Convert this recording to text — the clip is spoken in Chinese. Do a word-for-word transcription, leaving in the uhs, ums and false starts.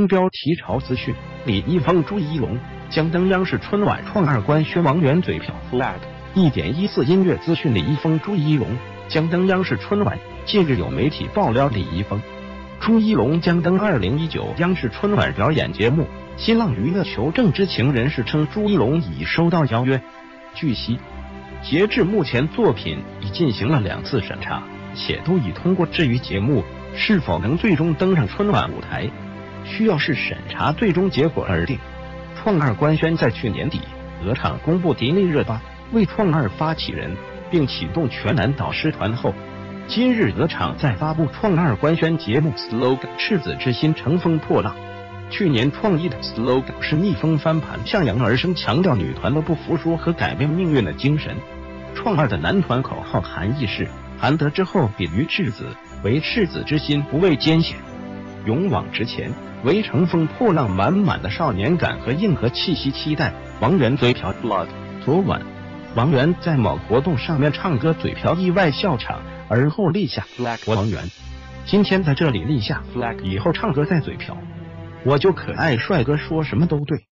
标题潮资讯：李易峰、朱一龙将登央视春晚，创二官宣王源嘴瓢 flag。一点一四音乐资讯：李易峰、朱一龙将登央视春晚。近日有媒体爆料，李易峰、朱一龙将登二零一九央视春晚表演节目。新浪娱乐求证知情人士称，朱一龙已收到邀约。据悉，截至目前，作品已进行了两次审查，且都已通过。至于节目是否能最终登上春晚舞台，需要视审查最终结果而定。创二官宣在去年底，鹅厂公布迪丽热巴为创二发起人，并启动全男导师团后，今日鹅厂在发布创二官宣节目 slogan 赤子之心乘风破浪。去年创意的 slogan 是逆风翻盘，向阳而生，强调女团的不服输和改变命运的精神。创二的男团口号含义是含得之后比于赤子，为赤子之心，不畏艰险，勇往直前，为乘风破浪，满满的少年感和硬核气息。期待王源嘴瓢 blood。昨晚，王源在某活动上面唱歌嘴瓢，意外笑场，而后立下 flag。王源今天在这里立下 flag， 以后唱歌再嘴瓢，我就可爱，帅哥说什么都对。